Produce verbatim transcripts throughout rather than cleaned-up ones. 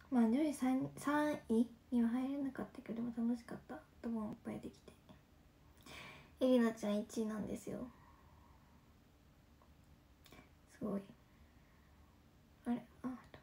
まあ上位 3, 3位には入れなかったけども楽しかった。ドボンいっぱいできて、エリナちゃんいちいなんですよ。すごい。あれ、あ、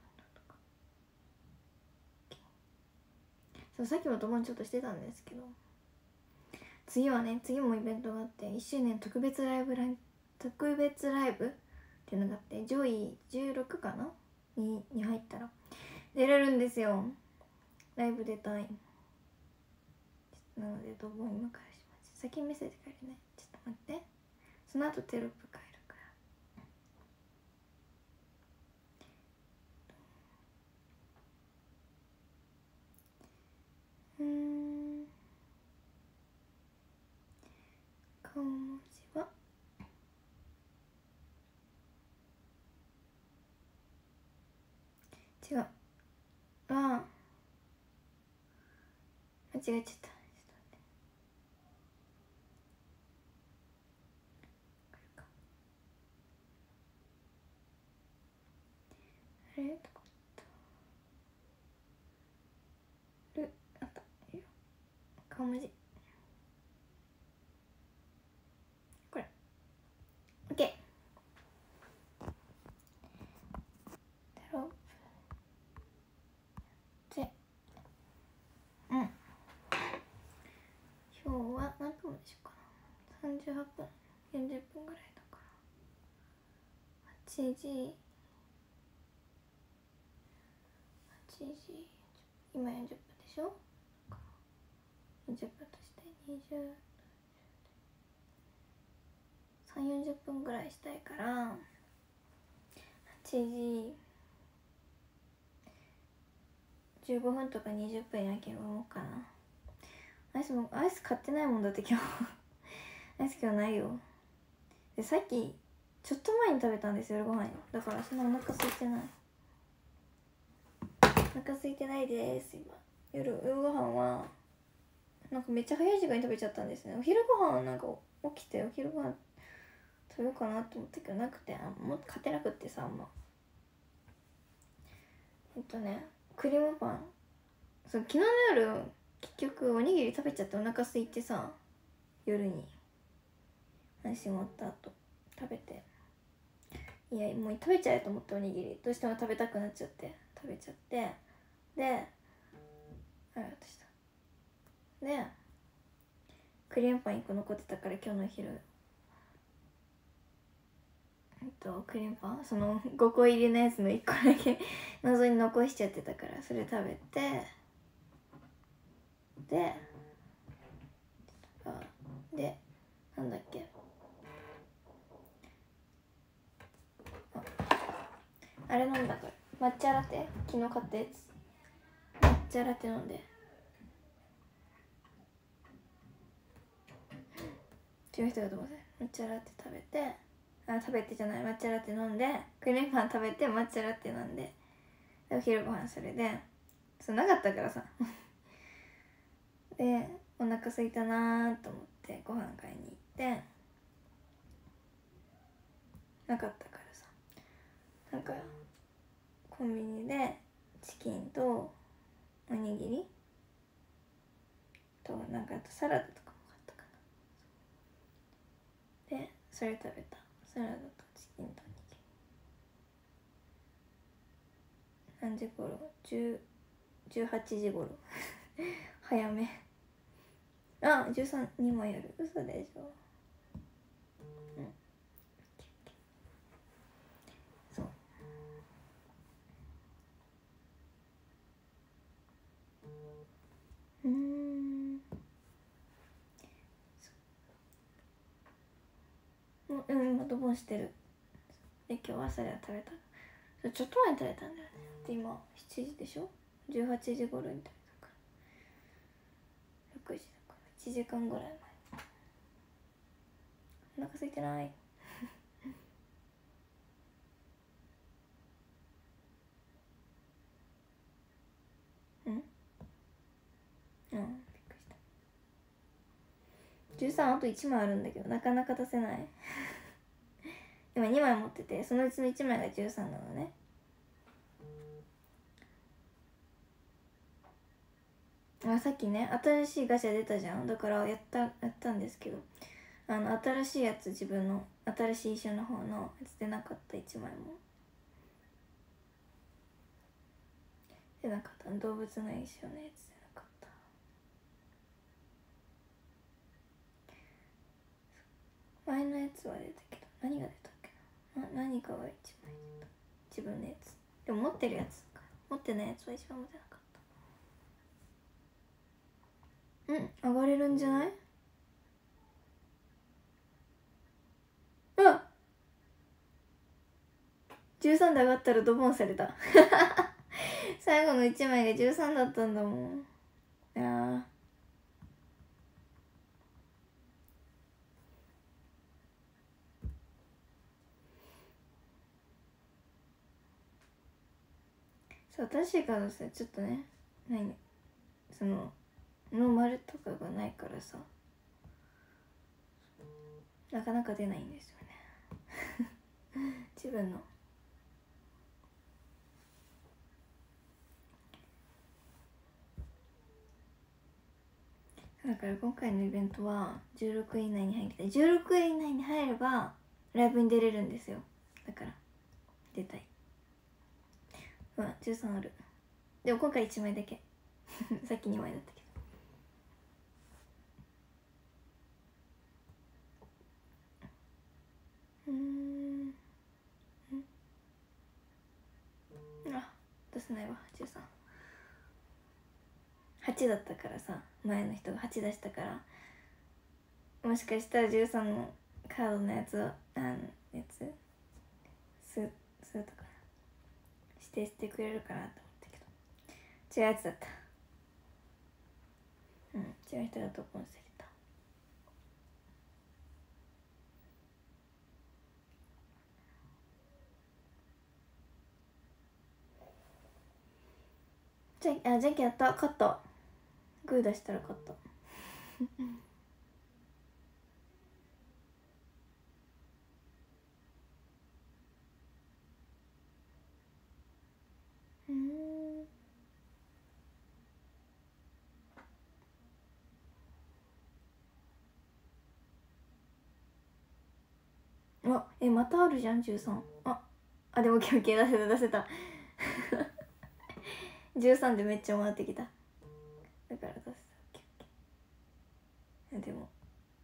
そうさっきもドボンちょっとしてたんですけど、次はね、次もイベントがあって、いっしゅうねん特別ライブライブ特別ライブっていうのがあって、上位じゅうろくかな に, に入ったら出れるんですよ。ライブ出たい。なのでドボン今からします。先にメッセージ書いてね。ちょっと待って、その後テロップ書いるから。うーん、顔文字は違う。ああ、間違えちゃった。あれどこ行った？る、あった。顔文字これ OK。 テロップで、うん、今日は何分でしょうかな。さんじゅうはっぷん、よんじゅっぷんぐらいだからはちじはちじ、今よんじゅっぷんでしょ。よんじゅっぷんとしてにじゅう、さんじゅう、よんじゅっぷんぐらいしたいからはちじじゅうごふんとかにじゅっぷんやけどもうかな。アイスもアイス買ってないもんだって今日アイス今日ないよ。でさっきちょっと前に食べたんですよ、夜ご飯よ。だからそんなお腹空いてない。お腹空いてないです今。夜夜ご飯はなんかめっちゃ早い時間に食べちゃったんですね。お昼ご飯はなんか起きてお昼ご飯食べようかなと思ったけどなくて、あもっと勝てなくってさ、あんまえっとねクリームパン、そう昨日の夜結局おにぎり食べちゃってお腹空いてさ、夜に話終わった後食べて、いやもう食べちゃえと思って、おにぎりどうしても食べたくなっちゃって食べちゃって、であれ私したでクリームパンいっこ残ってたから今日のお昼えっとクリームパンそのごこ入りのやつのいっこだけ謎に残しちゃってたから、それ食べて、であでなんだっけ、ああれ飲んだから、抹茶ラテ、昨日買ったやつ抹茶ラテ飲んで、違う人だと思う。抹茶ラテ食べて、あ食べてじゃない抹茶ラテ飲んで、クリームパン食べて抹茶ラテ飲んで、でお昼ご飯それで、そうなかったからさでお腹空いたなーと思ってご飯買いに行って、なかったからさ、なんかコンビニでチキンとおにぎりとなんかあとサラダとかも買ったかな。でそれ食べた。サラダとチキンとおにぎり。何時頃？じゅう、じゅうはちじ頃早め。あ、じゅうさんにもやる。嘘でしょ。うん。そう。うーん。もううん今ドボンしてる。で今日朝では食べた。ちょっと前に食べたんだよね。で今しちじでしょ。じゅうはちじ頃に食べたからろくじだからいちじかんぐらい前。お腹空いてないうんうん、びっくりした。じゅうさんあといちまいあるんだけどなかなか出せない今にまい持ってて、そのうちのいちまいがじゅうさんなのね。 あ、さっきね新しいガチャ出たじゃん。だからやったやったんですけど、あの新しいやつ、自分の新しい衣装の方のやつ出なかった。いちまいも出なかった。動物の衣装のやつ出なかった。前のやつは出たけど、何が出たっけな。な何かがいちまい出た。自分のやつでも持ってるやつか、持ってないやつは一番も出なかった。うん、上がれるんじゃない。うん、じゅうさんで上がったらドボンされた最後のいちまいがじゅうさんだったんだもん。いやそう、新しいカードさ、ちょっとね、何そのノーマルとかがないからさ、なかなか出ないんですよね自分の。だから今回のイベントはじゅうろくい以内に入りたい。じゅうろくい以内に入ればライブに出れるんですよ。だから出たい。うん、じゅうさんある。でも今回いちまいだけさっきにまいだったけど。うーん、あ、出せないわ。じゅうさんはちだったからさ、前の人がはち出したから、もしかしたらじゅうさんのカードのやつをあのやつすするとか指定してくれるかなと思ったけど、違うやつだった。うん、違う人だと思ってた。じゃあじゃんけんやった。勝った。グー出したら勝ったうん、あ、え、またあるじゃんじゅうさん。ああ、でもオッケーオッケー、出せた出せたじゅうさんでめっちゃ回ってきた。だから出せた。オッケーオッケー。でも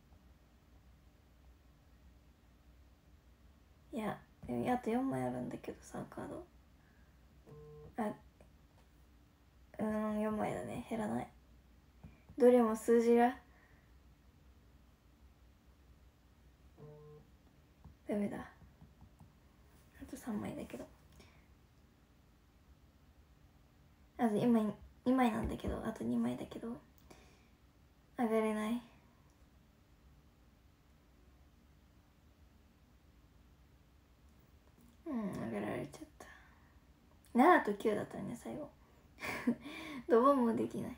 いや、でもあとよんまいあるんだけどさ、カード。あ、うーん、よんまいだね。減らない。どれも数字がダメだ。あとさんまいだけど、あと今にまいなんだけど、あとにまいだけど上がれない。うん、上げられちゃった。ななときゅうだったね最後ドボンもできない。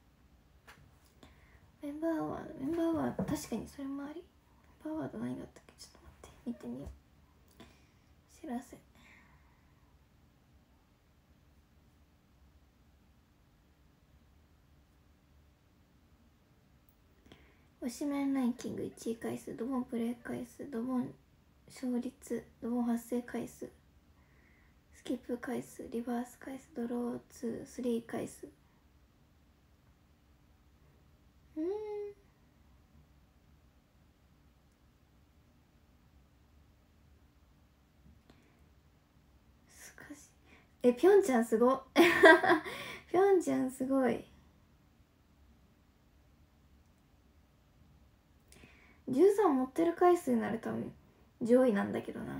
メンバーワード、メンバーワード、確かにそれもあり。メンバーワード何があったっけ、ちょっと待って見てみよう。知らせ。推しメンランキングいちい回数、ドボンプレイ回数、ドボン勝率、ドボン発生回数、スキップ回数、リバース回数、ドローツー、スリー回数。うん、すかしえ、ぴょんちゃんすごぴょんちゃんすごい。じゅうさん持ってる回数になると上位なんだけどな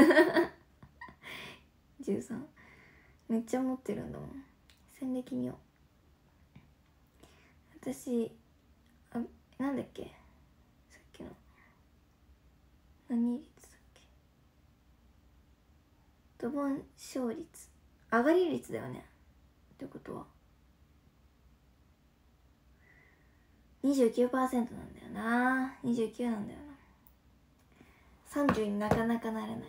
じゅうさんめっちゃ持ってるんだもん。戦歴見よう。私あ、なんだっけさっきの何率だっけ、ドボン勝率、上がり率だよね。ってことは にじゅうきゅうパーセント なんだよな。にじゅうきゅうなんだよな。さんじゅうになかなかなれない。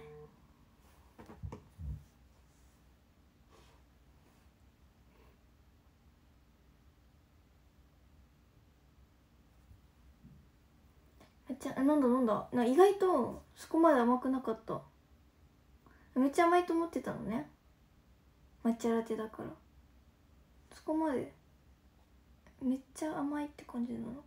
ちゃ飲んだ飲んだな。意外とそこまで甘くなかった。めっちゃ甘いと思ってたのね、抹茶ラテだから。そこまでめっちゃ甘いって感じじゃなかった。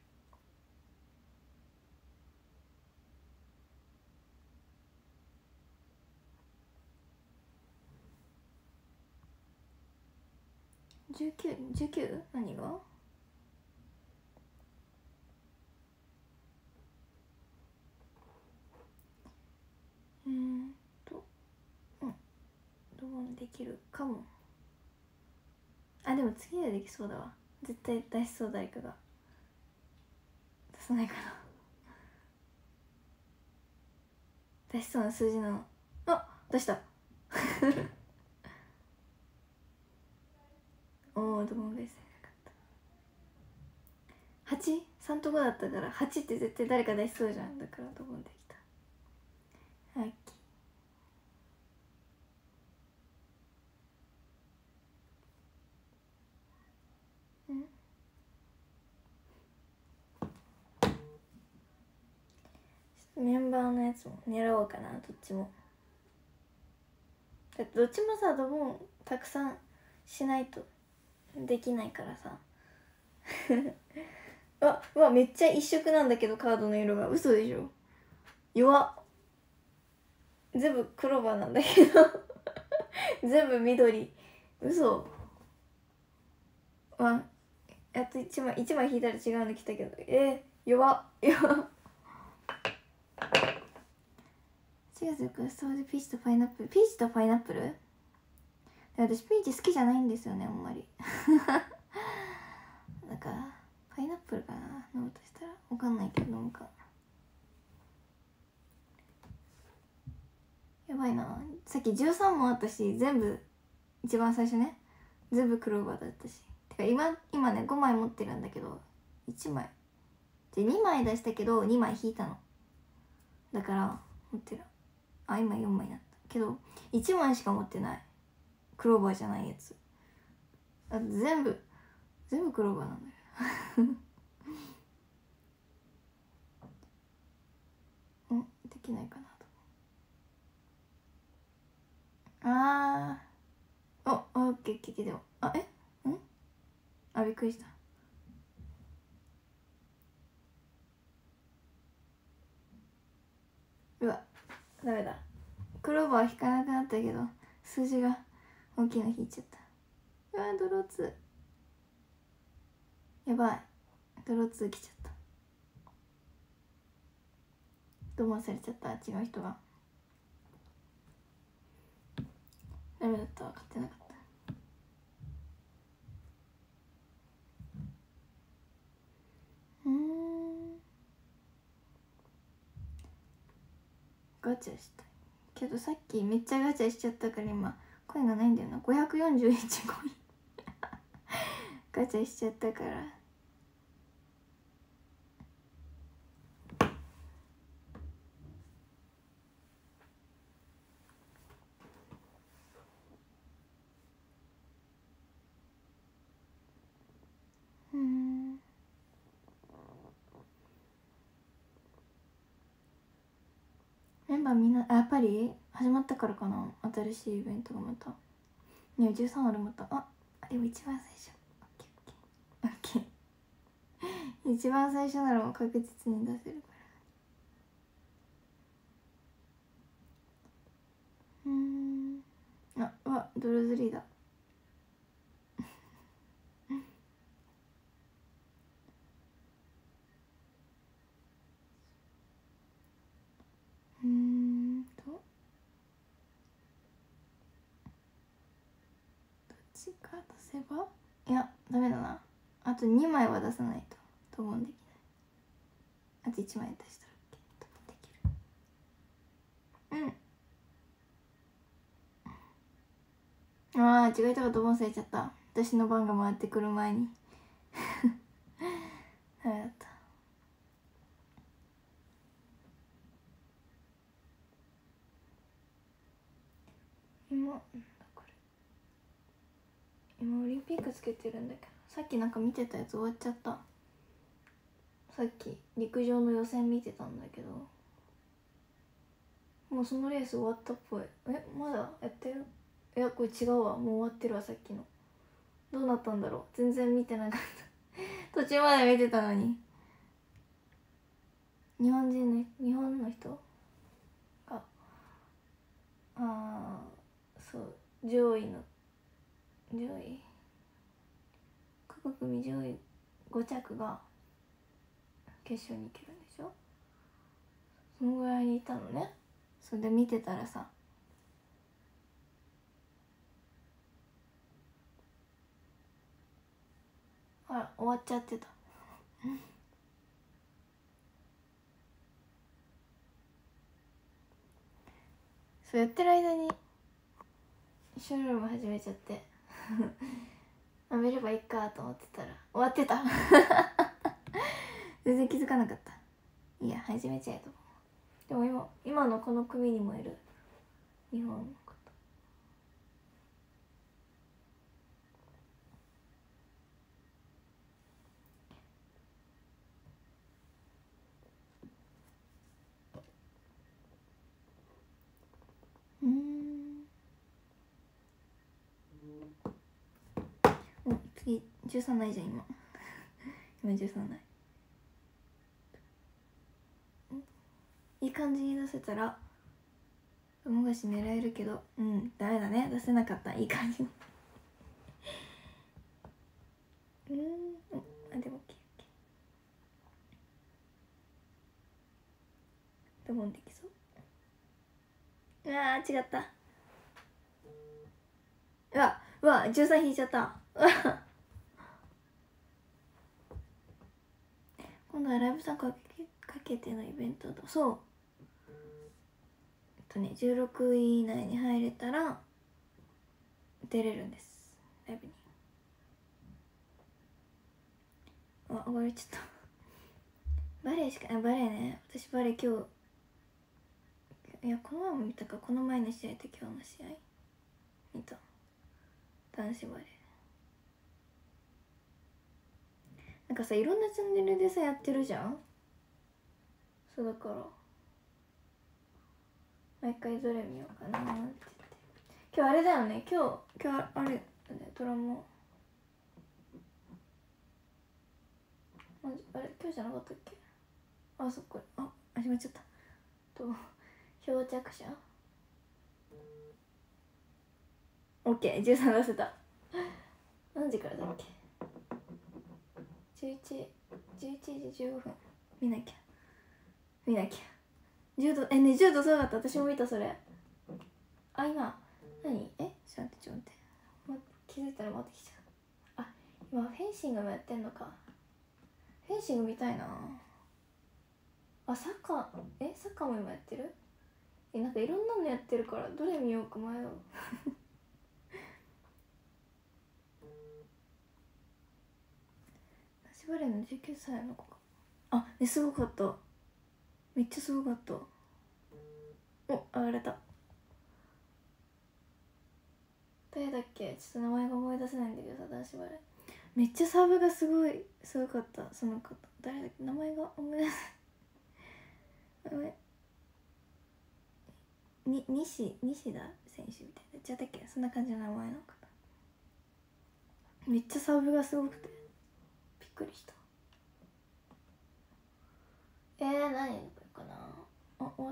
じゅうきゅう、じゅうきゅう？ 何が？えーっとうんドボンできるかも。あ、でも次はできそうだわ。絶対出しそう、誰かが。出さないかな。出しそうな数字なの。あ、出したおお、ドボンベースなかった。はち？ さん とごだったからはちって絶対誰か出しそうじゃん。だからドボンできた。ラッキー。んメンバーのやつも狙おうかな、どっちも。だってどっちもさ、ドボンたくさんしないとできないからさあ、うわ、めっちゃ一色なんだけど、カードの色が。嘘でしょ。弱っ。全部クローバーなんだけど全部緑。嘘。あ、やっといちまいいちまい引いたら違うの来たけど、えー、弱っ弱っ。しがつよっかストーでピーチとパイナップル。ピーチとパイナップル？私ピーチ好きじゃないんですよね、あんまりだからパイナップルかな、飲むとしたら。わかんないけど飲むか。やばいな、さっきじゅうさんもんあったし、全部一番最初ね、全部クローバーだったし。てか今今ねごまい持ってるんだけど、いちまいでにまい出したけどにまい引いたの。だから持ってる。あ、今よんまいになったけどいちまいしか持ってない。クローバーじゃないやつ。あ、全部全部クローバーなんだようん、できないかなと。あー、お、オッケーオッケーオッケー。でもあ、えんあ、びっくりした。うわ、ダメだ。クローバー引かなくなったけど数字が大きいの引いちゃった。うわ、ドローツー。やばい、ドローツー来ちゃった。どうもされちゃった。違う人が。ダメだった、分かってなかった。うーん、ガチャしたいけどさっきめっちゃガチャしちゃったから今コインがないんだよな。ごひゃくよんじゅういちコインガチャしちゃったから。うーん、メンバーみんな、あ、やっぱり始まったからかな、新しいイベントがまた。ね、じゅうさんあるまた。あ、でも一番最初。オッケーオッケーオッケー一番最初ならもう確実に出せるから。うーん、あ、うわ、ドルズリーだうーんと、どっちか出せば、いやダメだな。あとにまいは出さないとドボンできない。あといちまい出したら OK、 ドボンできる。うん、ああ違いとかドボンされちゃった。私の番が回ってくる前にダメだった。今なんだこれ、今オリンピックつけてるんだけど、さっきなんか見てたやつ終わっちゃった。 さっき陸上の予選見てたんだけど、もうそのレース終わったっぽい。え、まだやってる？いやこれ違うわ、もう終わってるわ。さっきのどうなったんだろう、全然見てなかった途中まで見てたのに。日本人の日本の人があーそう上位の上位各組上位ご着が決勝に行けるんでしょ。そのぐらいにいたのね。それで見てたらさ、あら終わっちゃってたそうやってる間にショールーム始めちゃってあ見ればいいかと思ってたら終わってた全然気づかなかった。いや始めちゃえと。でも今今のこの組にもいる日本の方。うん。お次じゅうさんないじゃん今今じゅうさんない。いい感じに出せたら友菓子狙えるけど、うんダメだね、出せなかった。いい感じにうんあでも OK。 ドボンできそう。うわー違った。うわうわじゅうさん引いちゃった今度はライブ参加かけかけてのイベントだそう。えっとねじゅうろくい以内に入れたら出れるんです、ライブに。あ上がれちゃったバレエしかあバレエね。私バレエ今日いやこの前も見たか、この前の試合と今日の試合見た。男子バレエなんかさいろんなチャンネルでさやってるじゃん。そうだから毎回どれ見ようかなって言って。今日あれだよね、今日今日あれだねドラマあれ今日じゃなかったっけ。あそっかあ始まっちゃったと漂着者 OK じゅうさん出せた何時からだっけ。じゅういちじゅういちじじゅうごふん見なきゃ見なきゃ。柔道えね柔道すごかった。私も見たそれ。あ今何えちょっと待ってちょっと待って、ま、気づいたら回ってきちゃう。あ今フェンシングもやってんのか。フェンシング見たいなあ。サッカーえサッカーも今やってる。えなんかいろんなのやってるからどれ見ようか迷う私バレーのじゅうきゅうさいの子か。あねすごかった、めっちゃすごかった。お上がれた。誰だっけちょっと名前が思い出せないんだけどさ、男子バレーめっちゃサーブがすごいすごかった。その方誰だっけ名前が思い出せないに西西田選手みたいなじゃだっけ、そんな感じの名前の方めっちゃサーブがすごくてびっくりした。えー、何これかなあ終わった。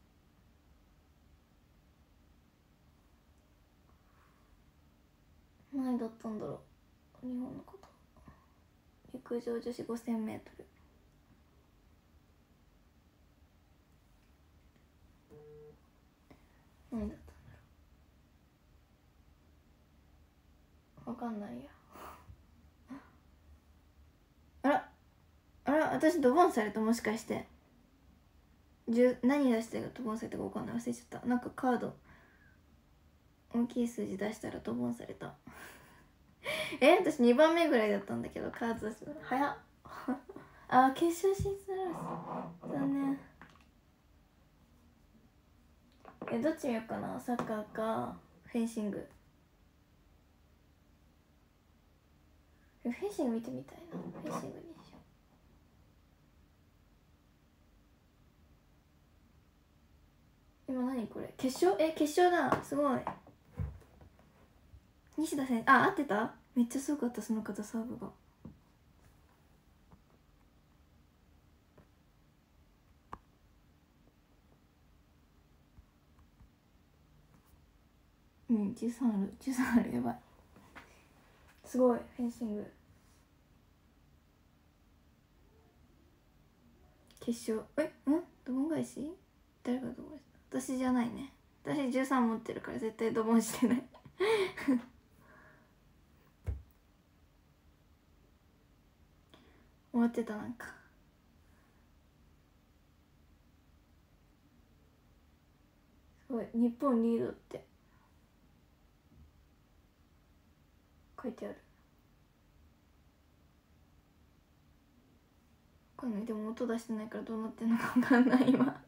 何だったんだろう日本のこと。陸上女子 ごせんメートル何だったんだろうわかんないやあらあら私ドボンされた。もしかして何出してドボンされたか分かんない、忘れちゃった。なんかカード大きい数字出したらドボンされたえ私にばんめぐらいだったんだけどカード出すの早っあ決勝進出なら残念。えどっち見ようかな、サッカーかフェンシング。フェンシング見てみたいな。フェンシングにしよ何これ決勝え決勝だすごい。西田先生あ合ってた。めっちゃすごかったその方サーブが。うんじゅうさんあるじゅうさんあるやばいすごいフェンシング決勝えんドボン返し誰がドボンした私じゃないね。私じゅうさん持ってるから絶対ドボンしてない終わってたなんかすごい日本リードって書いてある。わかんないでも音出してないからどうなってんのか分かんない今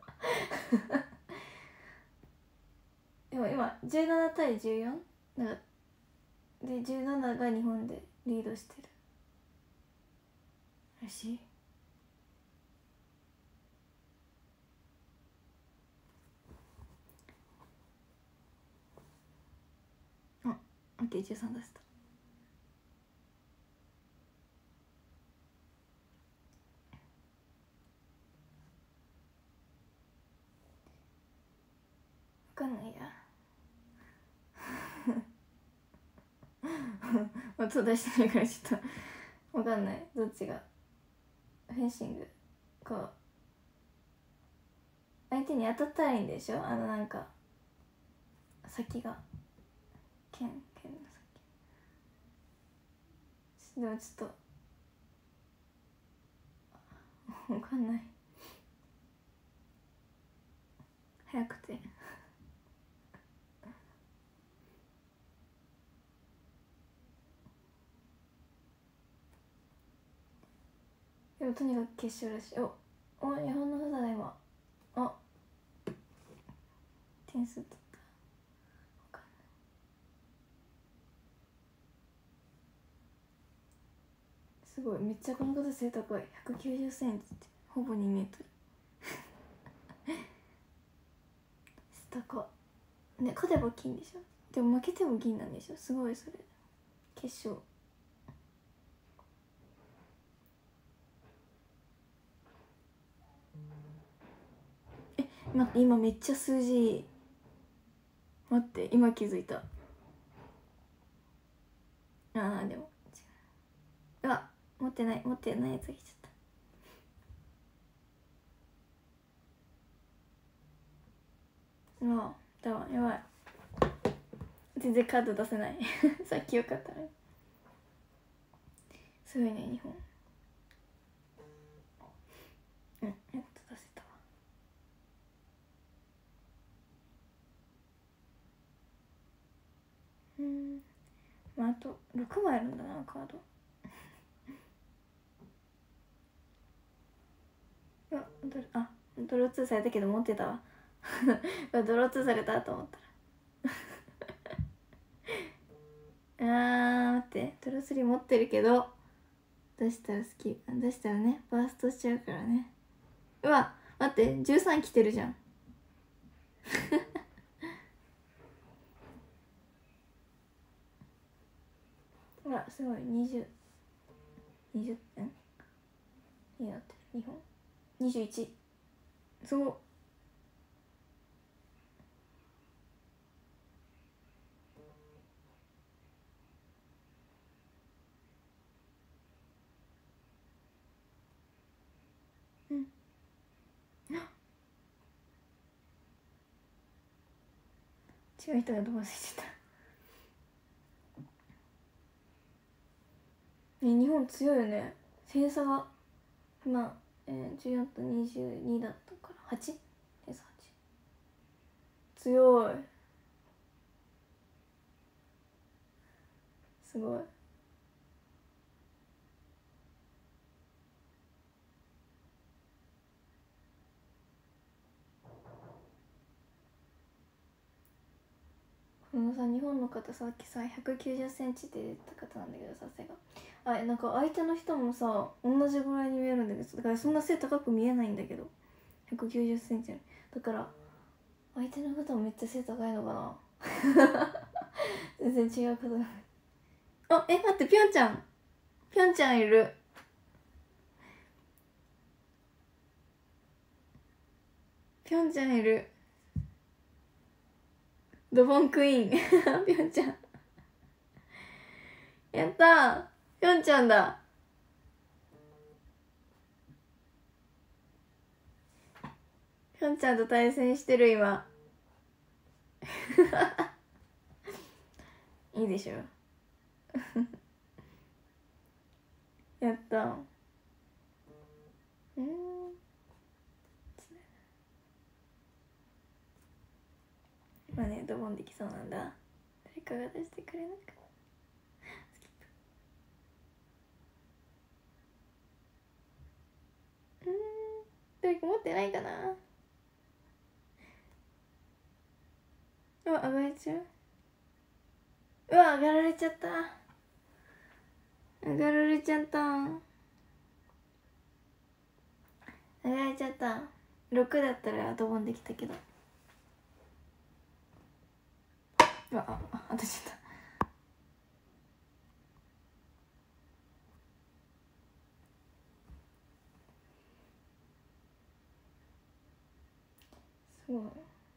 でも今じゅうななたいじゅうよんなんかでじゅうななが日本でリードしてるらしい。あオッケーじゅうさん出した。分かんないや音出してないからちょっと分かんないどっちがフェンシングこう相手に当たったらいいんでしょあのなんか先が剣剣の先でもちょっと分かんない早くてでもとにかく決勝らしい。おお日本の方だ今あ点数取った分かんないすごいめっちゃこの方背高いひゃくきゅうじゅっセンチってほぼにメートル背高ね勝てば金でしょでも負けても銀なんでしょすごいそれ決勝え待って今めっちゃ数字待って今気づいたあーでも違ううわ持ってない持ってないやつが来ちゃったうわだわやばい全然カード出せないさっきよかったねすごいね日本うんやっと出せたわうんまああとろくまいあるんだなカードうわドロあドローツーされたけど持ってたわドローツーされたと思ったらあー待ってドロースリー持ってるけど出したら好き出したらねバーストしちゃうからねうわ待ってじゅうさん来てるじゃんうわすごいにじゅう にじゅってんいいなってるにほんにじゅういちすごっうん違う人が飛ばせちゃったえ日本強いよね点差がまあ、えー、じゅうよんとにじゅうにだったからはち点差はち強いすごいこのさ日本の方さっきさひゃくきゅうじゅっセンチって出た方なんだけどさ背があなんか相手の人もさ同じぐらいに見えるんだけどだからそんな背高く見えないんだけどひゃくきゅうじゅっセンチだから相手の方もめっちゃ背高いのかな全然違う方だ。あ、え、待って、ぴょんちゃんぴょんちゃんいる。ぴょんちゃんいる。ドボンクイーンぴょんちゃんやったー、ぴょんちゃんだ。ぴょんちゃんと対戦してる今いいでしょやったうん。まあね、ドボンできそうなんだ。誰かが出してくれないかな。スキップ。うん、誰か持ってないかな。うわ、上がれちゃう。うわ、上がられちゃった。上がられちゃった。上がられちゃった。ろくだったらドボンできたけど。うわ、あ、あ、当たっちゃった。すごい。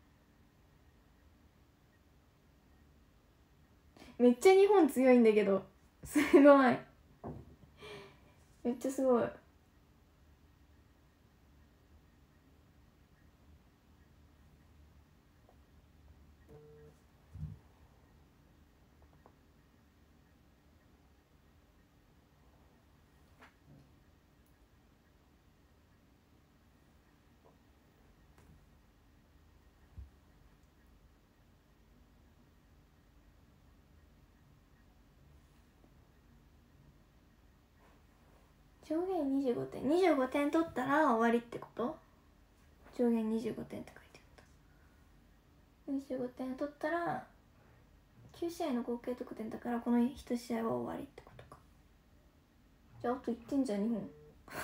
めっちゃ日本強いんだけど、すごい。めっちゃすごい。上限にじゅうごてん、にじゅうごてん取ったら終わりってこと？上限にじゅうごてんって書いてあった。にじゅうごてん取ったらきゅう試合の合計得点だから、このいち試合は終わりってことか。じゃああといってんじゃん日本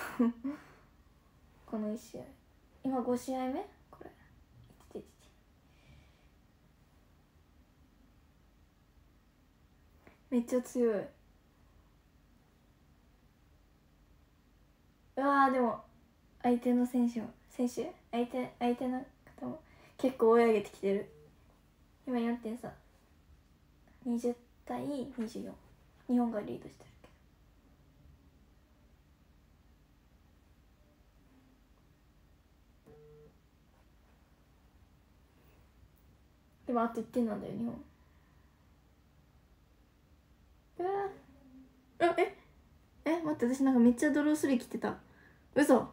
このいち試合、今ご試合目これ。いてててて、めっちゃ強い。うわー、でも相手の選手も選手相手相手の方も結構追い上げてきてる。今よんてん差、にじゅうたいにじゅうよん、日本がリードしてるけど、でもあといってんなんだよ日本。うわー、あ、ええ、待って、私なんかめっちゃドロースリー来てた。嘘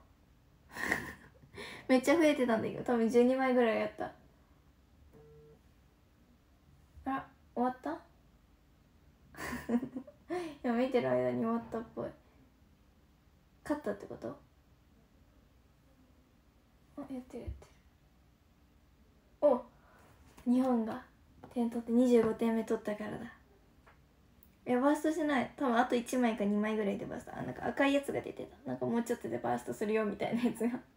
めっちゃ増えてたんだけど、多分じゅうにまいぐらいやった。あら、終わった今見てる間に終わったっぽい。勝ったってこと？あ、やってるやってる。お、日本が点取ってにじゅうごてんめ取ったからだ。いや、バーストしない。多分あといちまいかにまいぐらいでバースト。あ、なんか赤いやつが出てた。なんかもうちょっとでバーストするよみたいなやつが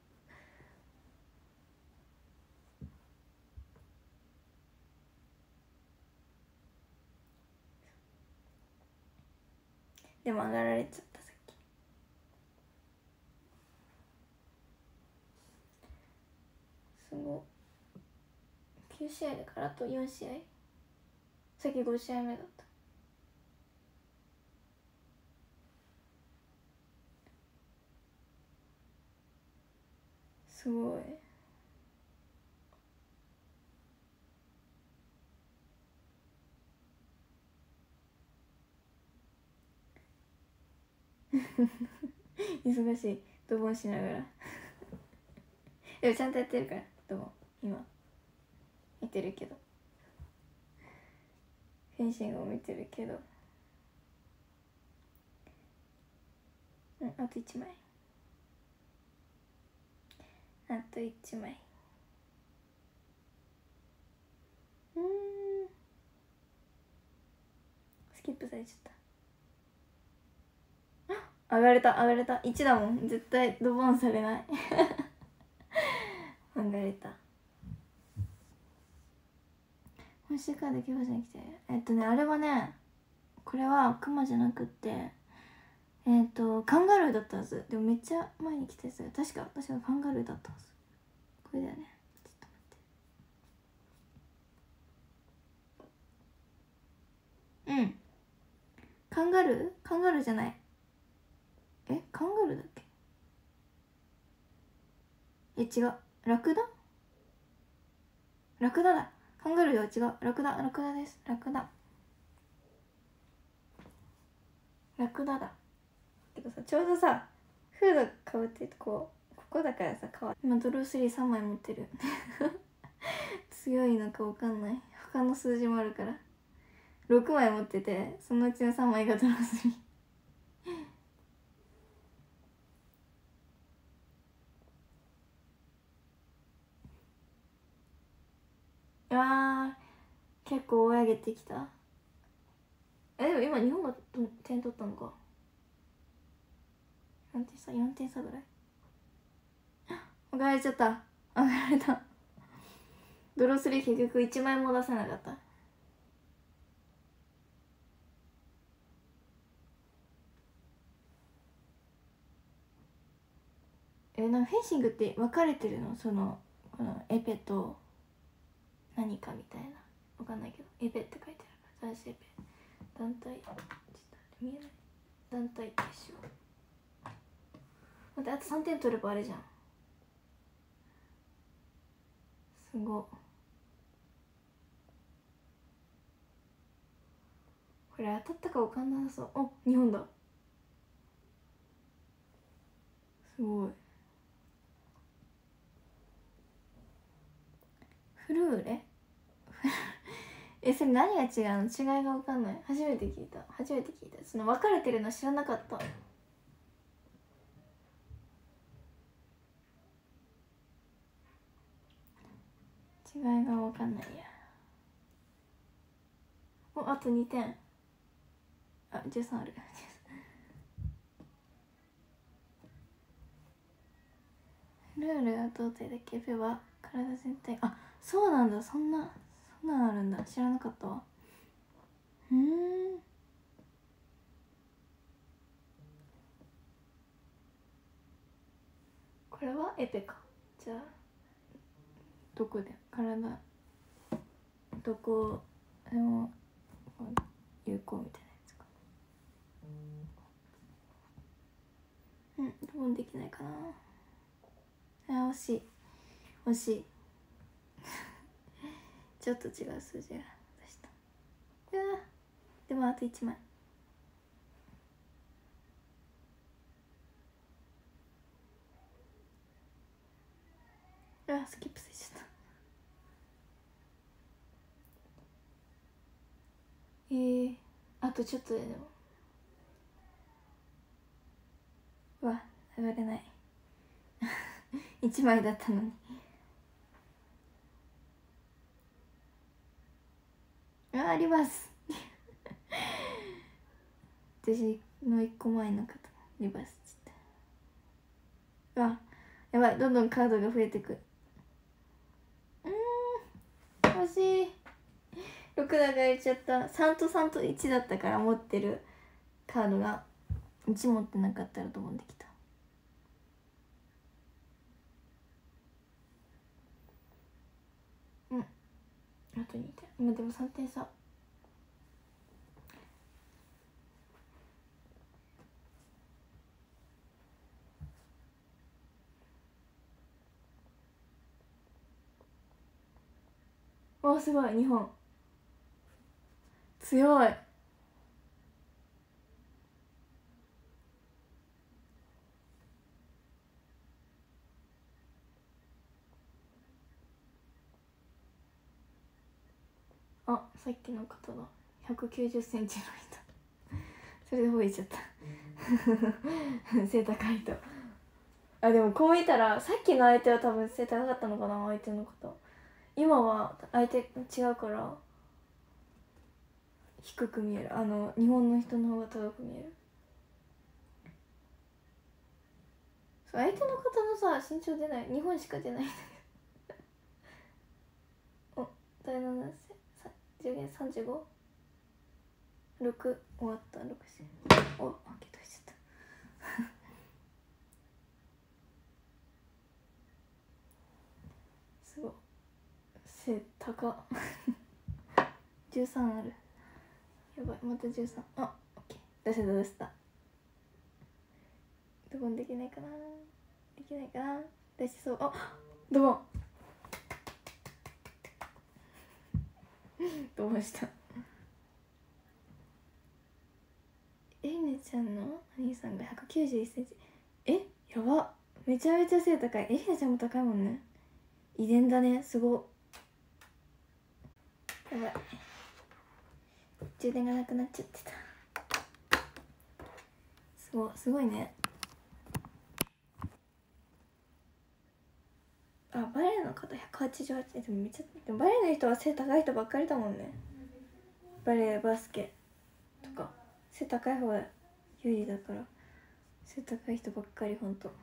でも上がられちゃったさっき。すごい。きゅう試合だからあとよん試合。さっきご試合目だった。すごい忙しい、ドボンしながらでもちゃんとやってるから、ドボン今見てるけど、フェンシングを見てるけど、うん、あといちまい、あといちまい。うん、スキップされちゃった。上がれた上がれた、いちだもん、絶対ドボンされない上がれた。 欲しいカードキーパーに来てえっとねあれはねこれはクマじゃなくってえっとカンガルーだったはず。でもめっちゃ前に来たやつが確か確かカンガルーだったはず。これだよね。ちょっと待って。うんカンガルーカンガルーじゃない。えカンガルーだっけ。え違うラクダラクダだ。カンガルーでは違う。ラクダラクダです。ラクダラクダだ。てかさちょうどさフードかぶってこうここだからさかわ今ドロースリーさんまい持ってる強いのかわかんない。他の数字もあるからろくまい持っててそのうちのさんまいがドロースリーうわー結構追い上げてきた。えでも今日本が点取ったのか。よんてん差よんてん差ぐらい上がられちゃった。上がられた。ドロースリー結局いちまいも出せなかった。えなんかフェンシングって分かれてるのそのこのエペと何かみたいな分かんないけどエペって書いてある。男子エペ団体ちょっと見えない。団体決勝待ってあとさんてん取ればあれじゃん。すごっ。これ当たったか分かんなさそう。お日本だ。すごい。フルーレえそれ何が違うの。違いが分かんない。初めて聞いた初めて聞いた。その分かれてるの知らなかった。違いが分かんないや。おあとにてん。あじゅうさんあるルールはどうだっけ。ペは体全体あそうなんだ。そんなそんなんあるんだ。知らなかったわ。うんこれはエペか。じゃあどこで体どこでも有効みたいなやつか。うんドボンできないかな。あ惜しい惜しいちょっと違う数字が出した。うわでもあといちまい。うわスキップされちゃった。えー、あとちょっとででもうわ上がれないいちまいだったのにああります私のいっこまえの方リバースっつってうわやばいどんどんカードが増えてく。うん欲しい。ろくだが入れちゃった。さんとさんといちだったから持ってるカードがいち持ってなかったらと思ってきた。うんあとにてん今でもさんてん差。おすごい日本強い。あさっきの方だひゃくきゅうじゅっセンチの人それで吠えちゃった背高いと。あでもこう見たらさっきの相手は多分背高かったのかな。相手の方今は相手違うから低く見える。あの日本の人の方が高く見える。そう相手の方のさ身長出ない。日本しか出ないんだけどおだいななせ上限さんじゅうご、ろく終わった。ろく時おっ開けといちゃったすごい背高っじゅうさんある。やばい、またじゅうさん。あ、オッケー、出せた出せた。ドボンできないかな、できないかな、出しそう。あ、ドボンドボンした。えりねちゃんのお兄さんがひゃくきゅうじゅういちセンチ。え、やば、めちゃめちゃ背高い。えりねちゃんも高いもんね。遺伝だね、すご。やばい、充電がなくなっちゃってた。すごい、すごいね。あ、バレエの方ひゃくはちじゅうはち。でもめっちゃ、でもバレエの人は背高い人ばっかりだもんね。バレエ、バスケとか背高い方が有利だから、背高い人ばっかり。ほんと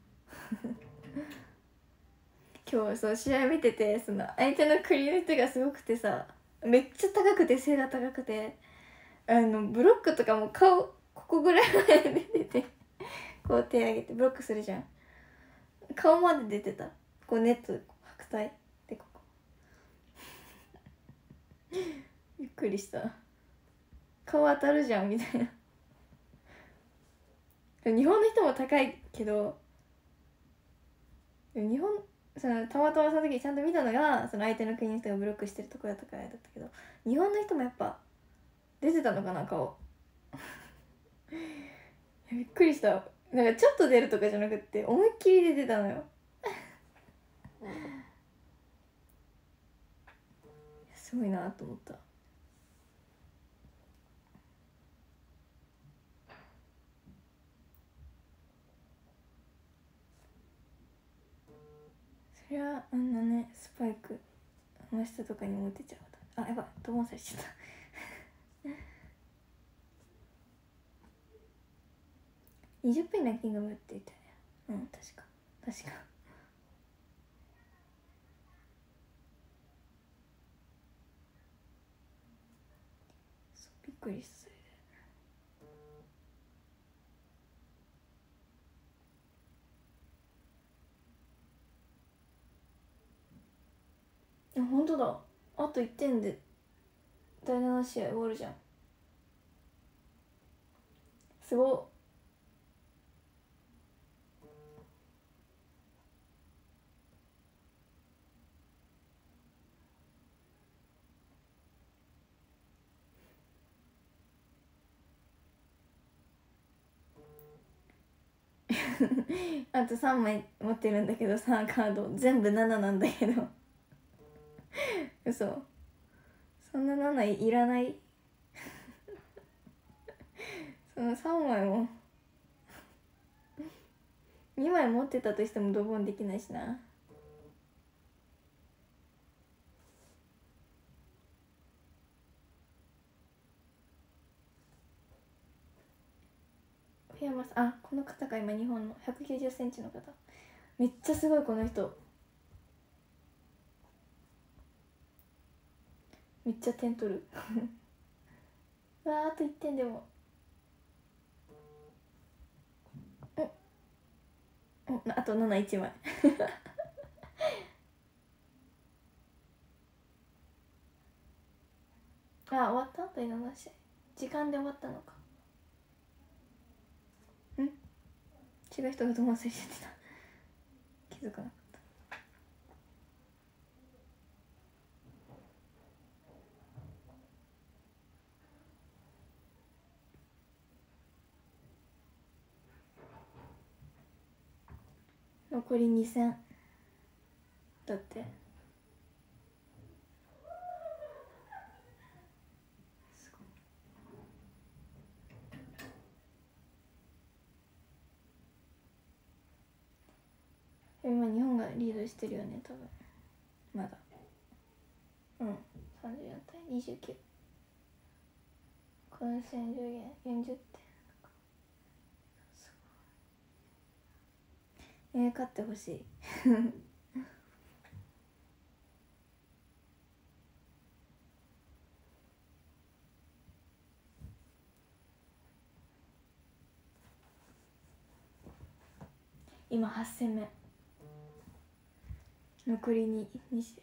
今日そう試合見てて、その相手の国の人がすごくてさ、めっちゃ高くて、背が高くて、あのブロックとかも顔ここぐらいまで出ててこう手上げてブロックするじゃん。顔まで出てた。こうネット白帯でここびっくりした。顔当たるじゃんみたいな日本の人も高いけど、日本そのたまたまその時ちゃんと見たのが、その相手の国の人がブロックしてるところだったからだったけど、日本の人もやっぱ出てたのかな、顔びっくりした。なんかちょっと出るとかじゃなくって思いっきり出てたのよすごいなと思った。そりゃあんなね、スパイク真下とかに持ってちゃう。あ、やばい、ドボンされちゃったにじゅっぷんランキングムって言ったよね。うん、確か確かそう、びっくりした。それで、あ、本当だ、あといってんでだいなな試合終わるじゃん。すごっ。あとさんまい持ってるんだけどさ、カード全部なななんだけど嘘、そんななないいらないそのさんまいもにまい持ってたとしてもドボンできないしな。小山さん、あ、この方が今日本のひゃくきゅうじゅっセンチの方、めっちゃすごい。この人めっちゃ点取るわー、あといってんでもうん、あとなないちまいあ、終わった。第なな試合時間で終わったのか。ん、違う人がドボンされちゃってた気づかなかった。残りに戦だって。今日本がリードしてるよね多分。まだうん、さんじゅうよんたいにじゅうきゅう。混戦上限よんじゅってん。えー、勝ってほしい今はっ戦目、残りにに試合。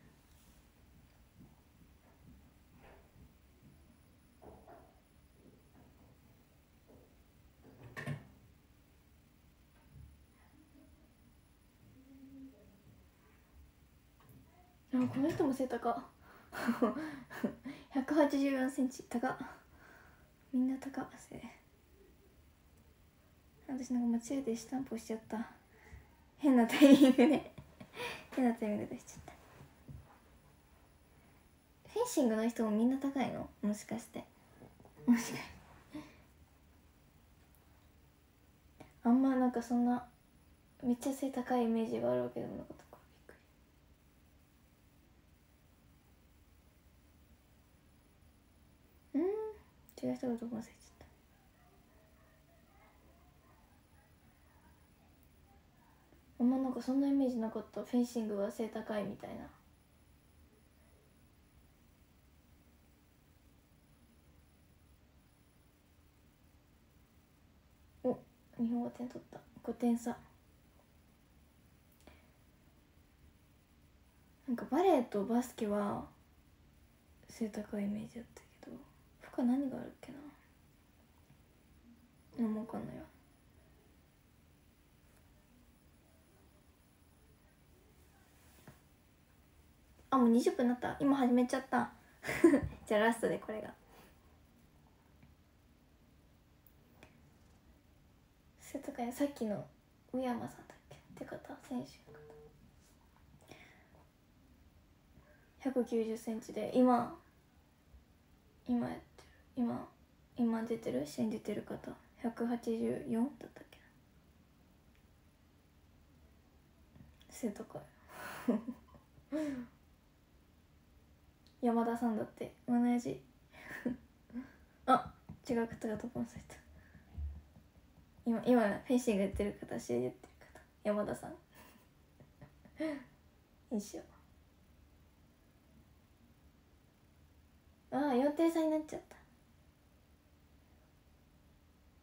でもこの人も背高ひゃくはちじゅうよんセンチ高っ、みんな高っ背。私なんか間違えてスタンプ押しちゃった、変なタイミングで変なタイミングでしちゃった。フェンシングの人もみんな高いの、もしかして。もしかしてあんまなんかそんなめっちゃ背高いイメージがあるわけでもなかったからびっくり。うん、違う人がどこ忘れちゃった。あんまなんかそんなイメージなかった、フェンシングは背高いみたいな。お、日本が点取った、ごてん差。なんかバレーとバスケは背高いイメージだったけど、他何があるっけな、何も分かんないわ。あ、もうにじゅっぷんになった、今始めちゃったじゃあラストでこれが背高い。さっきの宇山さんだっけって方、選手の方ひゃくきゅうじゅっセンチで、今今やってる今今出てる試合に出てる方ひゃくはちじゅうよんだったっけ、背高い山田さんだって同じあ、違う方がトップンされた。今今フェンシングやってる方、試合やってる方、山田さん一緒。ああ、よんてん差になっちゃった。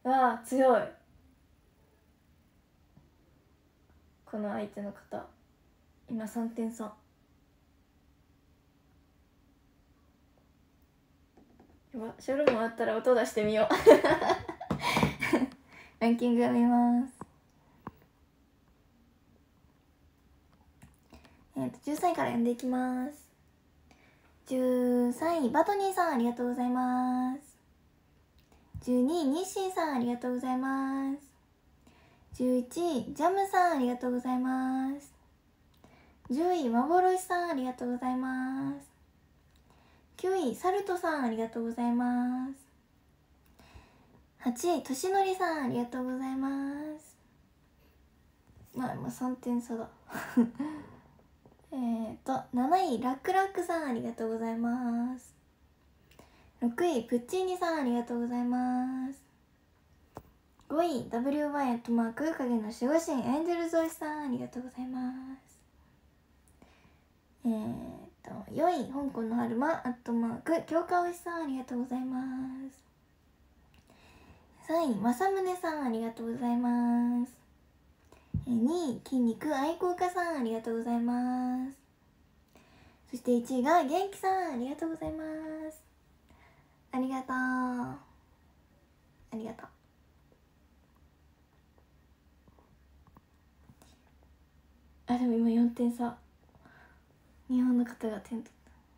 ああ、強い。この相手の方今さんてん差。やば、ショールーム終わったら音出してみようランキングを見ます。えーとじゅうさんいから読んでいきます。じゅうさんいバトニーさんありがとうございます。じゅうにいニッシーさんありがとうございます。じゅういちいジャムさんありがとうございます。じゅうい幻さんありがとうございます。きゅういサルトさんありがとうございます。はちいとしのりさんありがとうございます。まあまあさんてん差だえーとなないラックラックさんありがとうございます。ろくいプッチーニさんありがとうございます。ごい ダブリューワイ アットマーク影の守護神エンジェルゾイさんありがとうございます。えーとよい香港の春馬アットマーク京香推しさんありがとうございます。さんい正宗さんありがとうございます。にい筋肉愛好家さんありがとうございます。そしていちいが元気さんありがとうございます。ありがとうありがとう。あ、でも今よんてん差、日本の方が点取った。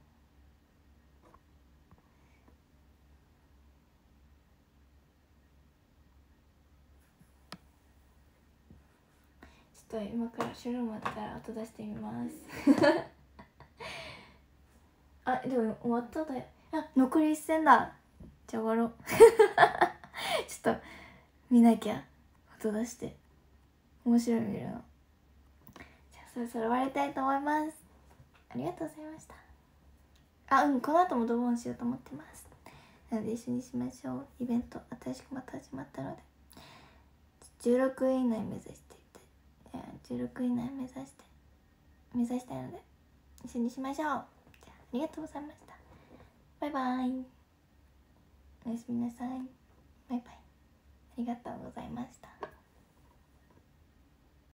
ちょっと今からショールームあったら音出してみますあ、でも終わっただよ。あ、残りいっ戦だ。じゃあ終わろうちょっと見なきゃ、音出して面白い見るの。じゃあそろそろ終わりたいと思います。ありがとうございました。あ、うん、この後もドボンしようと思ってます。なので一緒にしましょう。イベント新しくまた始まったのでじゅうろくい以内目指していて、じゅうろくい以内目指して目指したいので一緒にしましょう。じゃあありがとうございました。バイバイ。おやすみなさい。バイバイ。ありがとうございました。